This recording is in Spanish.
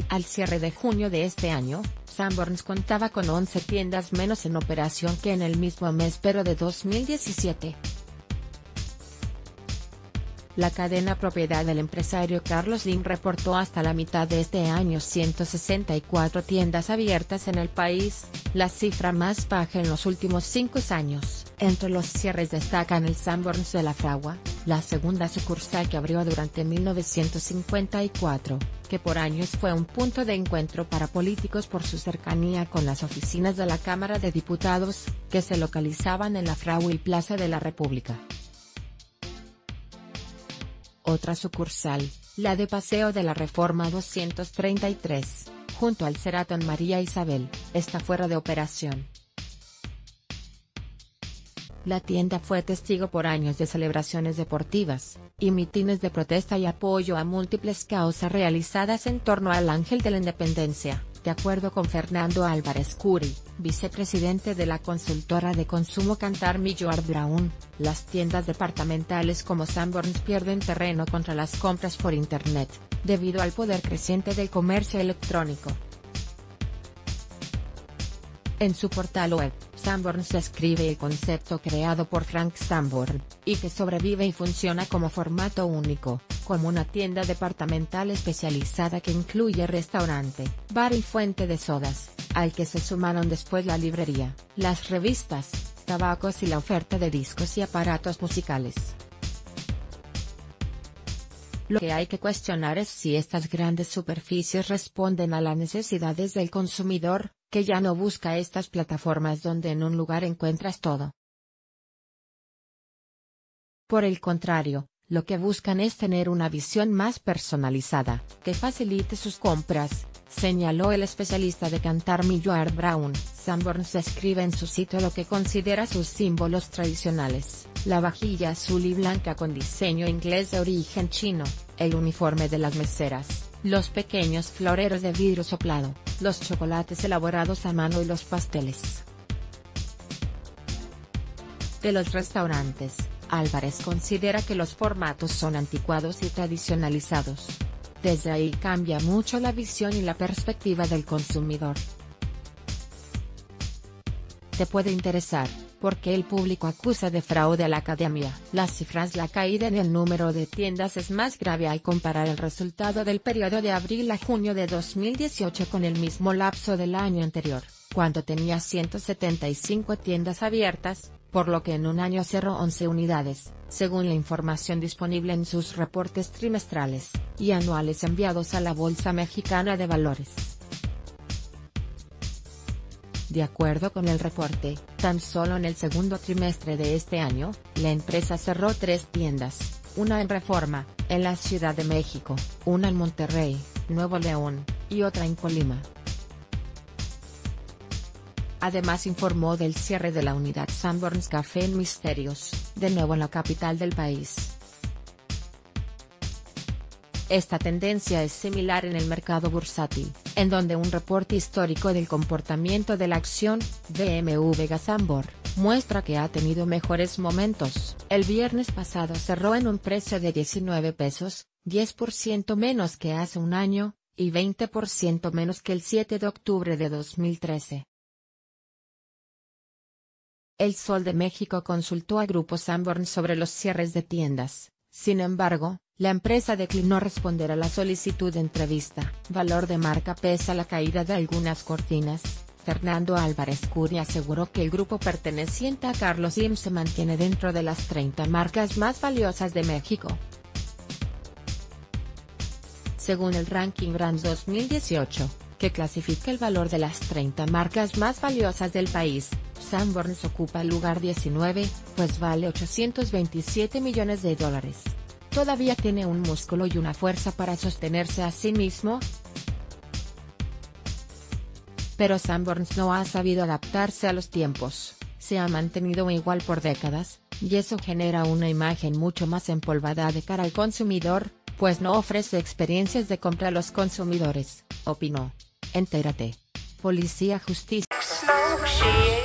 Al cierre de junio de este año, Sanborns contaba con 11 tiendas menos en operación que en el mismo mes pero de 2017. La cadena propiedad del empresario Carlos Slim reportó hasta la mitad de este año 164 tiendas abiertas en el país, la cifra más baja en los últimos 5 años. Entre los cierres destacan el Sanborns de La Fragua, la segunda sucursal que abrió durante 1954, que por años fue un punto de encuentro para políticos por su cercanía con las oficinas de la Cámara de Diputados, que se localizaban en La Fragua y Plaza de la República. Otra sucursal, la de Paseo de la Reforma 233, junto al Sheraton María Isabel, está fuera de operación. La tienda fue testigo por años de celebraciones deportivas, y mítines de protesta y apoyo a múltiples causas realizadas en torno al Ángel de la Independencia, de acuerdo con Fernando Álvarez Curi, vicepresidente de la consultora de consumo Kantar Millward Brown. Las tiendas departamentales como Sanborns pierden terreno contra las compras por Internet, debido al poder creciente del comercio electrónico. En su portal web, Sanborns describe el concepto creado por Frank Sanborn, y que sobrevive y funciona como formato único, como una tienda departamental especializada que incluye restaurante, bar y fuente de sodas, al que se sumaron después la librería, las revistas, tabacos y la oferta de discos y aparatos musicales. Lo que hay que cuestionar es si estas grandes superficies responden a las necesidades del consumidor, que ya no busca estas plataformas donde en un lugar encuentras todo. Por el contrario, lo que buscan es tener una visión más personalizada, que facilite sus compras, señaló el especialista de Kantar Millward Brown. Sanborns describe en su sitio lo que considera sus símbolos tradicionales, la vajilla azul y blanca con diseño inglés de origen chino, el uniforme de las meseras, los pequeños floreros de vidrio soplado, los chocolates elaborados a mano y los pasteles. De los restaurantes, Álvarez considera que los formatos son anticuados y tradicionalizados. Desde ahí cambia mucho la visión y la perspectiva del consumidor. Te puede interesar, porque el público acusa de fraude a la academia. Las cifras. La caída en el número de tiendas es más grave al comparar el resultado del periodo de abril a junio de 2018 con el mismo lapso del año anterior, cuando tenía 175 tiendas abiertas, por lo que en un año cerró 11 unidades, según la información disponible en sus reportes trimestrales y anuales enviados a la Bolsa Mexicana de Valores. De acuerdo con el reporte, tan solo en el segundo trimestre de este año, la empresa cerró 3 tiendas, una en Reforma, en la Ciudad de México, una en Monterrey, Nuevo León, y otra en Colima. Además informó del cierre de la unidad Sanborns Café en Misterios, de nuevo en la capital del país. Esta tendencia es similar en el mercado bursátil, en donde un reporte histórico del comportamiento de la acción, BMW Sanborn, muestra que ha tenido mejores momentos. El viernes pasado cerró en un precio de 19 pesos, 10% menos que hace un año, y 20% menos que el 7 de octubre de 2013. El Sol de México consultó a Grupo Sanborns sobre los cierres de tiendas. Sin embargo, la empresa declinó responder a la solicitud de entrevista. Valor de marca. Pese a la caída de algunas cortinas, Fernando Álvarez Curi aseguró que el grupo perteneciente a Carlos Slim se mantiene dentro de las 30 marcas más valiosas de México. Según el Ranking Brands 2018, que clasifica el valor de las 30 marcas más valiosas del país, Sanborns ocupa el lugar 19, pues vale $827 millones. ¿Todavía tiene un músculo y una fuerza para sostenerse a sí mismo? Pero Sanborns no ha sabido adaptarse a los tiempos, se ha mantenido igual por décadas, y eso genera una imagen mucho más empolvada de cara al consumidor, pues no ofrece experiencias de compra a los consumidores, opinó. Entérate. Policía Justicia.